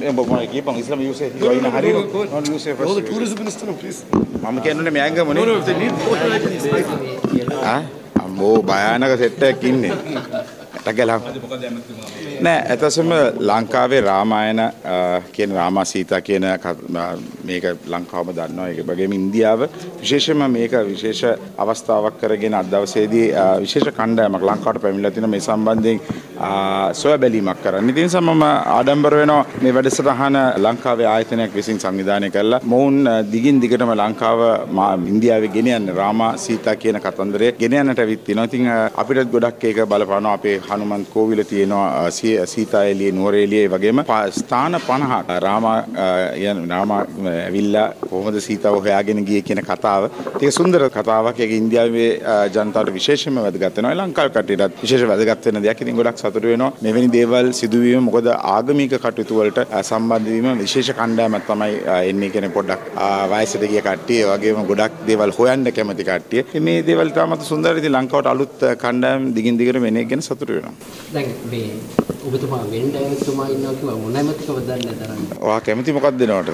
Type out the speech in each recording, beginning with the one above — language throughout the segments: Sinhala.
Keep Islam, you say you are in a hurry. No, you say first. The tourism minister, please. Mama can only make money. No, if they need photo, I can speak. Ah, ambo bayana ka set එක ඉන්නේ. ටගලා. නෑ, ඇත්තටම ලංකාවේ රාමායන කියන රාමා සීතා කියන මේක ලංකාවම දන්නවා. ඒක වගේම ඉන්දියාව විශේෂයෙන්ම මේක විශේෂ අවස්ථාවක් කරගෙන අද දවසේදී විශේෂ කණ්ඩායමක් ලංකාවට පැමිණලා තිනවා මේ සම්බන්ධයෙන් සොයා බැලීමක් කරන්න. ඉතින් මම ආඩම්බර වෙනවා මේ වැඩසටහන ලංකාවේ ආයතනයක් විසින් සංවිධානය කළා. මොවුන් දිගින් දිගටම ලංකාව ඉන්දියාවේ ගෙන යන රාමා සීතා කියන කතන්දරය ගෙන යන්නට ඇවිත් තිනවා. ඉතින් අපිට ගොඩක් ඒක බලපානවා. අපේ හනුමන්ත කෝවිල තියෙනවා සීතා එළියේ නුවර එළියේ වගේම ස්ථාන 50ක් රාමා ඇවිල්ලා කොහොමද සීතාව හොයාගෙන ගියේ කියන කතාව. ඒක සුන්දර කතාවක්. ඒක ඉන්දියාවේ ජනතාවට විශේෂයෙන්ම වැදගත් වෙනවා. ලංකාවේ කට්ටියටත් විශේෂ වැදගත් වෙන දෙයක්. ඉතින් ගොඩක් සතුටු වෙනවා. මෙවැනි දේවල් සිදුවීම මොකද ආගමික කටයුතු වලට සම්බන්ධ වීම විශේෂ කණ්ඩායමක් තමයි එන්නේ කියන පොඩ්ඩක් වයසට ගිය කට්ටිය වගේම ගොඩක් දේවල් හොයන්න කැමති කට්ටිය. මේ දේවල් තාමත් සුන්දරයි. ඉතින් ලංකාවට අලුත් කණ්ඩායම් දිගින් දිගටම එන එක ගැන සතුටු වෙනවා. දැන් මේ ඔබතුමා වෙන්න ඇතුමා ඉන්නවා කිව්වා මොන ඇමතිකව දන්නේ නැතරන්නේ. ඔයා කැමති මොකක්ද දෙනවට?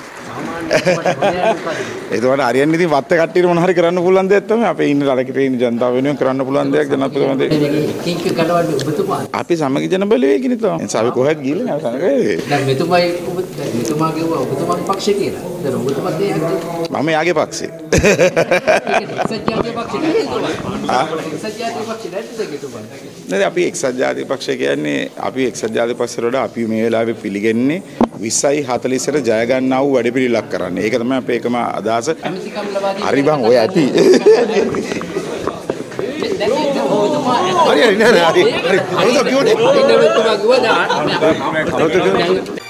ඒකට හරියන්නේ ඉතින් වත්ත කට්ටියට මොන හරි කරන්න පුළුවන් දෙයක් තමයි අපේ ඉන්න රටේ ඉන්න ජනතාව වෙනුවෙන් කරන්න පුළුවන් දෙයක් ජනප්‍රම දෙයක්. කිංක කඩවන්නේ ඔබතුමා. අපි සමගි ජන බලවේගිනේ තමයි. එනිසා අපි කොහෙත් ගිහලා නෑ සනකේ. දැන් මෙතුමා කිව්වා ඔබතුමාගේ පක්ෂේ කියලා. දැන් ඔබතුමාත් ඒක මම යාගේ පක්ෂේ. නේද අපි එක්සත් ජාතික පක්ෂය කියන්නේ අපි එක්සත් ජාතික පක්ෂයට වඩා අපි මේ වෙලාවේ පිළිගන්නේ 2040ට ජය ගන්නා වූ වැඩපිළිවෙලක් කරන්නේ. ඒක තමයි අපේ එකම අදහස. හරි බං ඔය ඇති. හරි නෑ හරි. හරි.